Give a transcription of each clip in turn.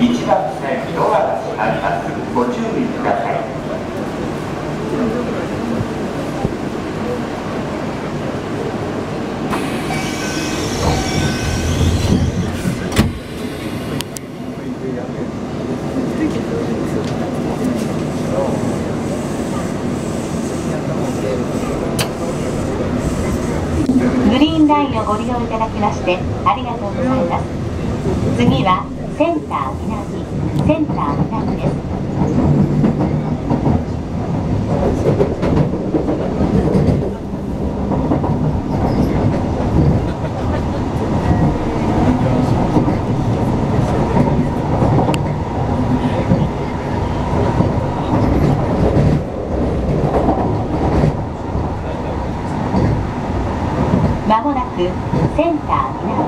1番線ドアが閉まります。ご注意ください。 グリーンラインをご利用いただきましてありがとうございます。次はセンター南です。まもなくセンター南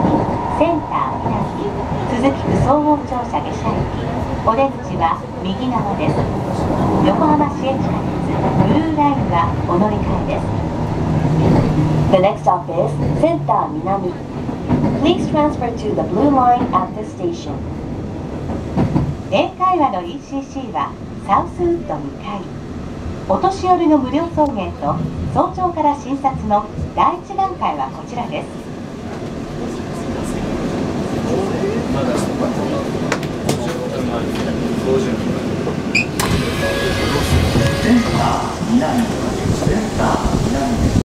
鈴木区総合庁舎下車駅お出口は右側です。横浜市営地下鉄ブルーラインはお乗り換えです。 The next stop is センター南 Please transfer to the blue line at this station. 英会話の ECC はサウスウッド2階、お年寄りの無料送迎と早朝から診察の第1段階はこちらです。